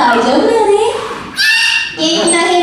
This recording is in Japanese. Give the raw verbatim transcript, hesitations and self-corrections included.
大丈夫だよね。元気だね。